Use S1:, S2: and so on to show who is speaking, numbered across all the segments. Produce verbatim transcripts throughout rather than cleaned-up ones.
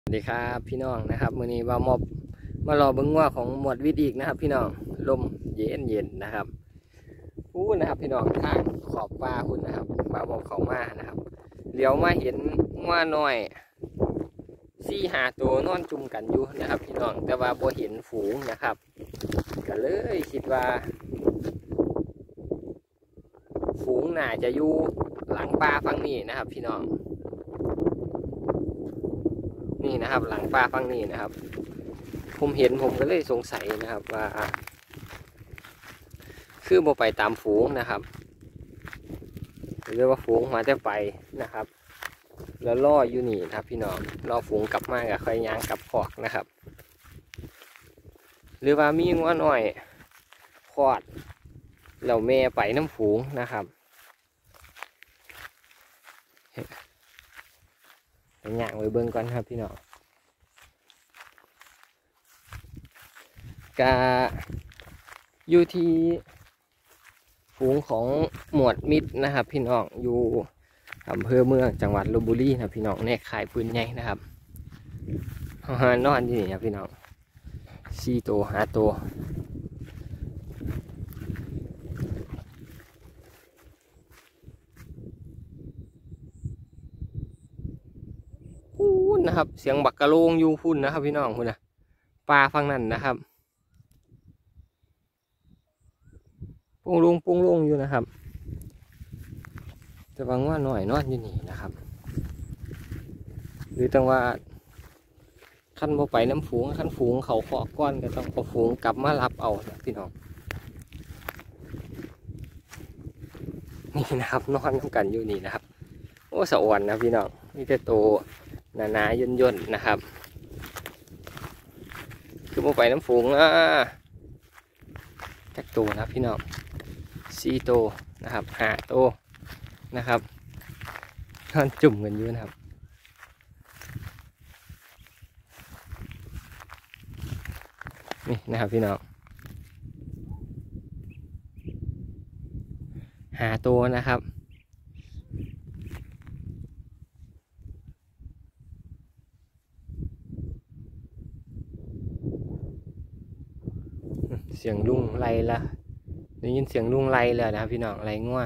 S1: สวัสดีครับพี่น้องนะครับมื้อนี้ว่ามอบมารอเบิ้งว่าของหมวดวิทย์อีกนะครับ พี่น้องลมเย็นเย็นนะครับพูดนะครับพี่น้องทางขอบฟ้าพุ่นนะครับบ่าวบอกเขามานะครับเลี้ยวมาเห็นว่าน้อยสี่หาตัวนอนจุ่มกันอยู่นะครับ พี่น้องแต่ว่าบ่เห็นฝูงนะครับก็เลยคิดว่าฝูงน่าจะอยู่หลังป่าฝั่งนี้นะครับ พี่น้องนี่นะครับหลังป่าฝั่งนี้นะครับผมเห็นผมก็เลยสงสัยนะครับว่าคือบ่ไปตามฝูงนะครับหรือว่าฝูงมาจะไปนะครับแล้วล่ออยู่นี่นะครับพี่น้องรอฝูงกลับมากับค่อยย่างกลับคอกนะครับหรือว่ามีงัวหน่อยคลอดเราแม่ไปน้ำฝูงนะครับไปย่างไว้เบิ่งก่อนครับพี่น้องกาอยู่ที่ฝูงของหมวดมิตรนะครับพี่น้องอยู่อำเภอเมืองจังหวัดลพบุรีนะพี่น้องในขายปืนใหญ่นะครับนอนที่นี่ครับพี่น้องสี่ตัวห้าตัวพูนนะครับเสียงบักกะโลงอยู่พุ่นนะครับพี่น้องพุ่นนะปลาฟังนั่นนะครับปุ้งลงปุ้งลงอยู่นะครับจะฟังว่าหน่อยนอนอยู่นี่นะครับหรือต้องว่าขั้นบ่ไปน้ำฝูงขั้นฝูงเขาขอก้อนก็ต้องเอาฝูงกลับมารับเอาพี่น้องนี่นะครับนอนกันอยู่นี่นะครับโอ้สวรรค์นะพี่น้องนี่แต่โตหนาหนาย่นย่นนะครับคือบ่ไปน้ำฝูงอ่ะแท็กโตนะพี่น้องสี่โตนะครับห้าโตนะครับนอนจุ่มกันอยู่นะครับนี่นะครับพี่น้องหาตัวนะครับเสียงลุงไล่ละได้ยินเสียงลุงไล่เลยนะครับพี่น้องไล่งัว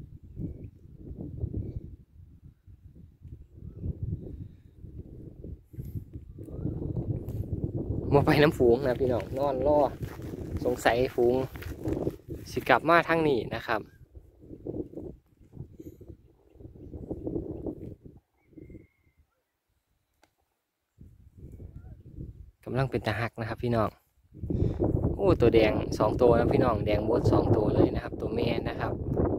S1: มาไปน้ำฝูงนะพี่น้องนอนรอสงสัยฝูงสิกลับมาทางนี้นะครับกำลังเป็นตาหักนะครับพี่น้องโอ้ตัวแดงสองตัวนะพี่น้องแดงบดสองตัวเลยนะครับตัวแม่นะครับ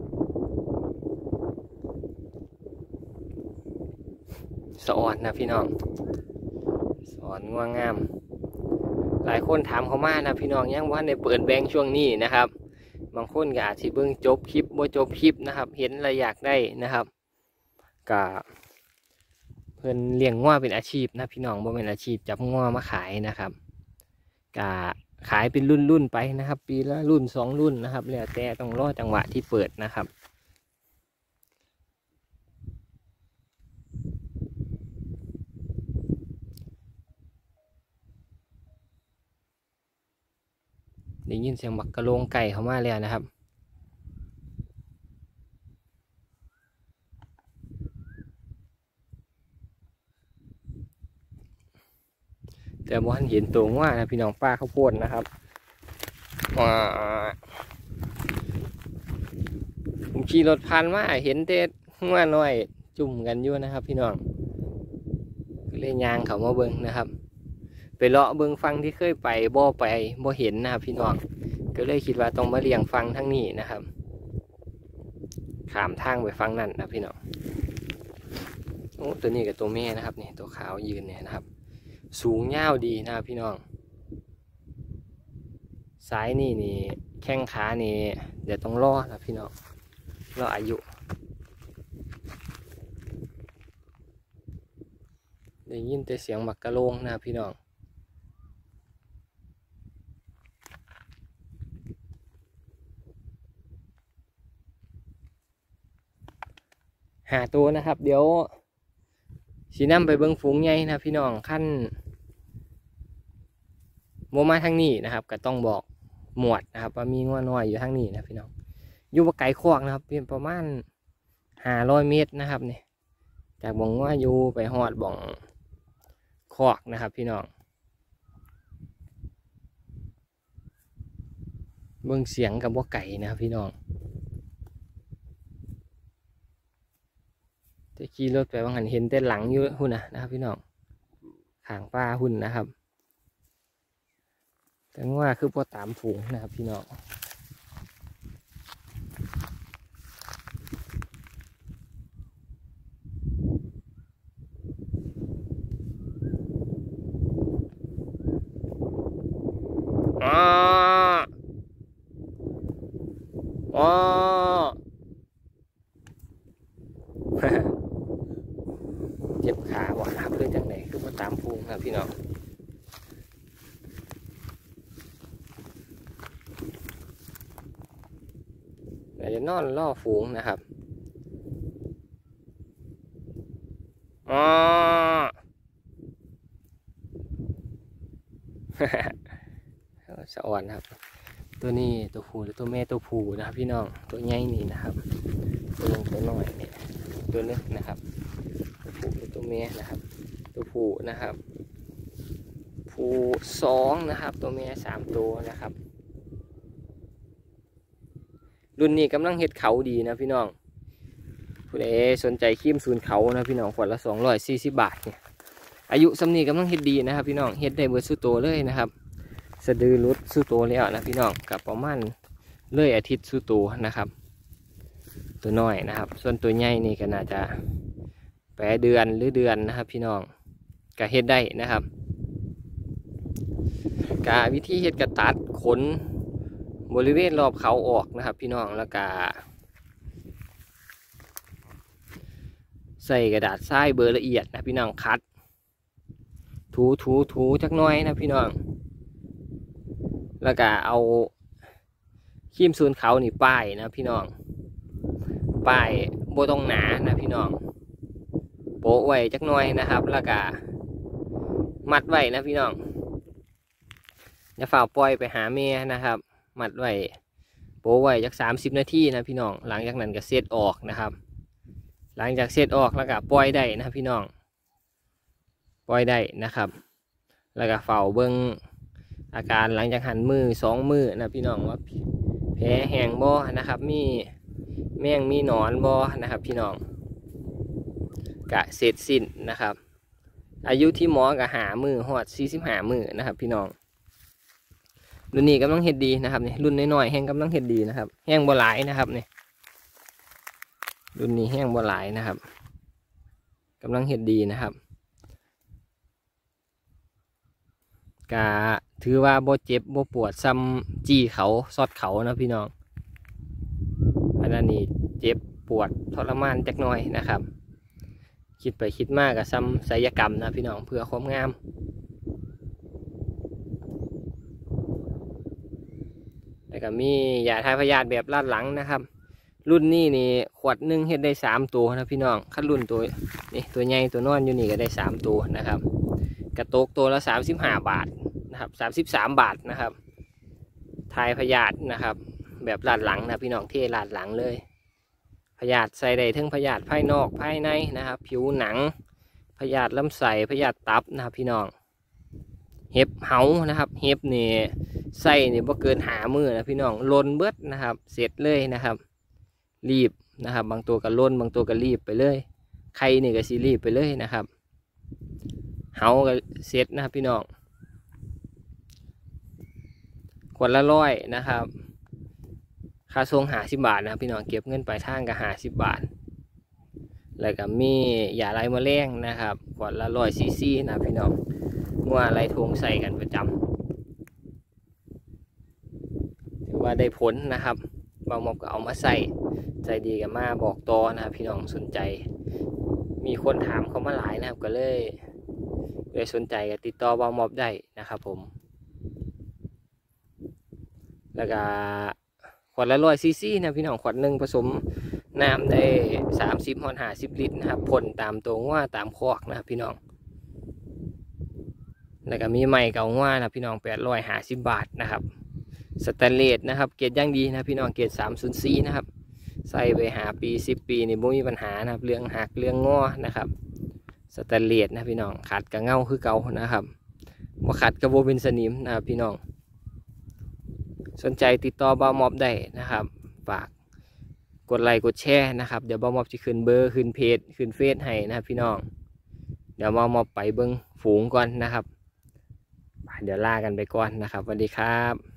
S1: สะอ่อนนะพี่น้องสอนง่วงงามหลายคนถามเขามานะพี่น้องยังว่าในเปิดแบงค์ช่วงนี้นะครับบางคนก็อาจจะเบิ่งจบคลิปบ่จบคลิปนะครับเห็นอะไรอยากได้นะครับก็เพิ่นเลี้ยงงัวเป็นอาชีพนะพี่น้องบ่เป็นอาชีพจับงัวมาขายนะครับก็ขายเป็นรุ่นรุ่นไปนะครับปีละรุ่นสองรุ่นนะครับแล้วแต่ต้องรอจังหวะที่เปิดนะครับได้ยินเสียงบักกะโลงไก่เข้ามาแล้วนะครับแต่บ่ทันเห็นตัวงัวนะพี่น้องป้าข้าวโพดนะครับผมขี่รถผ่านมาเห็นแต่งัวน้อยจุ่มกันอยู่นะครับพี่น้องเลยยางเขามาเบิ้งนะครับไปเลาะเบิ้งฟังที่เคยไปบ่ไปบ่เห็นนะครับพี่น้องก็เลยคิดว่าต้องมาเลี้ยงฟังทั้งนี้นะครับขามทางไปฟังนั่นนะพี่น้องโอ้ตัวนี้กับตัวแม่นะครับนี่ตัวขาวยืนเนี่ยนะครับสูงยาวดีนะครับพี่น้องสายนี่นี่แข้งขานี่เดี๋ยวต้องรอนะพี่น้องรออายุได้ยินแต่เสียงบักกะโลงนะพี่น้องหาตัวนะครับเดี๋ยวสีน้ำไปเบิ้งฝูงใหญ่นะพี่น้องขั้นโมมาทางนี้นะครับก็ต้องบอกหมวดนะครับว่ามีงัวน้อยอยู่ทางนี้นะพี่น้องอยู่บ่ไกลคอกนะครับเพียงประมาณห้าร้อยเมตรนะครับนี่จากบ่งงัวอยู่ไปหอดบ่องคอกนะครับพี่น้องเบิ่งเสียงกับบ่ไก่นะครับพี่น้องจะขี่รถไปว่าหันเห็นแต่หลังอยู่หุ่นนะนะครับพี่น้องข้างป้าหุ่นนะครับแต่ว่าคือพอตามฝูงนะครับพี่น้องอ๋ออ๋อ เจ็บขาบ่ครับเลยจังไหนคือมาตามฝูงครับพี่น้องเดี๋ยวจะนอนล่อฝูงนะครับอ๋อ สะอ่อนครับตัวนี้ตัวผู้หรือตัวแม่ตัวผู้นะครับพี่น้องตัวใหญ่นี่นะครับตัวลงตัวน้อยเนี่ยตัวนึงนะครับตัวผู้หรือตัวแม่นะครับตัวผู้นะครับผู้สองนะครับตัวแม่สามตัวนะครับรุ่นนี้กำลังเห็ดเขาดีนะพี่น้องผู้ใดสนใจครีมศูนย์เขานะพี่น้องขวดละสองร้อยสี่สิบบาทเนี่ยอายุสำนีกำลังเห็ดดีนะครับพี่น้องเห็ดได้เบิดสู้โตเลยนะครับสะดือรุดสู้โตแล้วนะพี่น้องกับประมาณเลื่อยอาทิตย์สู้โตนะครับตัวน้อยนะครับส่วนตัวใหญ่นี่ก็น่าจะแปดเดือนหรือเดือนนะครับพี่น้องก็เห็ดได้นะครับกาวิธีเห็ดกระตัดขนบริเวณรอบเขาออกนะครับพี่น้องแล้วก็ใส่กระดาษทรายเบอร์ละเอียดนะพี่น้องคัดถูถูถูจักน้อยนะพี่น้องแล้วก็เอาครีมซูนเขานี่ป้ายนะพี่น้องป้ายโบตรงหนานะพี่น้องโปะไว้จักน้อยนะครับแล้วก็มัดไว้นะพี่น้องอย่าฝ่าปล่อยไปหาเมียนะครับมัดไว้โปะไว้จักสามสิบนาทีนะพี่น้องหลังจากนั้นก็เซตออกนะครับหลังจากเซตออกแล้วก็ปล่อยได้นะพี่น้องปล่อยได้นะครับแล้วก็เฝ้าเบิ้งอาการหลังจากหันมือสองมือนะพี่น้องว่าแผลแห้งบ่นะครับมีแมงมีหนอนบ่นะครับพี่น้องกะเสร็จสิ้นนะครับอายุที่หมอกะหามือหอดสี่สิบหามือนะครับพี่น้องรุ่นนี้กำลังเห็ดดีนะครับนี่รุ่นน้อยๆแห้งกำลังเห็ดดีนะครับแห้งบ่หลายนะครับนี่รุ่นนี้แห้งบ่หลายนะครับกำลังเห็ดดีนะครับกะถือว่าบ่เจ็บบ่ปวดซ้ำจี้เขาซอดเขานะพี่น้องอันนี้เจ็บปวดทรมานจักหน่อยนะครับคิดไปคิดมากกับซ้ำศัลยกรรมนะพี่น้องเพื่อความงามแล้วก็มียาทายพยาธิแบบลาดหลังนะครับรุ่นนี้นี่ขวดหนึ่งเฮ็ดได้สามตัวนะพี่น้องขั้นรุ่นตัวนี่ตัวใหญ่ตัวนอนอยู่นี่ก็ได้สามตัวนะครับกระโตกตัวละสามสิบห้าบาทนะครับสามสิบสามบาทนะครับทายพยาธินะครับแบบลาดหลังนะพี่น้องเทลาดหลังเลยพยาธิใส่ได้ทั้งพยาธิภายนอกภายในนะครับผิวหนังพยาธิลำไส้พยาธิตับนะครับพี่น้องเห็บเหานะครับเห็บนี่ไส้นี่บ่เกินหามือนะพี่น้องลนเบิดนะครับเสร็จเลยนะครับรีบนะครับบางตัวก็ล้นบางตัวก็รีบไปเลยไข่นี่ก็ซีรีบไปเลยนะครับเหาก็เสร็จนะครับพี่น้องขวดละร้อยนะครับค่าส่งหาสิบบาทนะครับพี่น้องเก็บเงินปลายทางก็หาสิบบาทแล้วก็มียาไรมะเร็งนะครับขวดละร้อยซีซีนะพี่น้องงัวไรทงใส่กันประจำถือว่าได้ผลนะครับบางมอบก็เอามาใส่ใจดีกันมาบอกต่อนะครับพี่น้องสนใจมีคนถามเขามาหลายนะครับก็เลยเลยสนใจก็ติดต่อบางมอบได้นะครับผมแล้วก็ขวดละร้อยซีซีนะพี่น้องขวดหนึ่งผสมน้ำได้สามสิบฮอนห้าสิบลิตรนะครับพ่นตามตัวงัวตามคอกนะครับพี่น้องแล้วก็มีไม้เก่างัวนะพี่น้องแปดร้อยห้าสิบบาทนะครับสแตนเลสนะครับเกรดย่างดีนะพี่น้องเกรดสามศูนย์สี่นะครับใส่ไปหาปีสิบปีนี่บ่มีปัญหานะครับเรื่องหักเรื่องงอนะครับสแตนเลสนะพี่น้องขัดกับเงาคือเก่านะครับบ่ขัดกับโบเป็นสนิมนะครับพี่น้องสนใจติดต่อบ่าวมอบได้นะครับฝากกดไลค์กดแชร์นะครับเดี๋ยวบ่าวมอบจะขึ้นเบอร์ขึ้นเพจขึ้นเฟซให้นะครับพี่น้องเดี๋ยวบ่าวมอบไปเบิ้งฝูงก่อนนะครับเดี๋ยวลากันไปก่อนนะครับสวัสดีครับ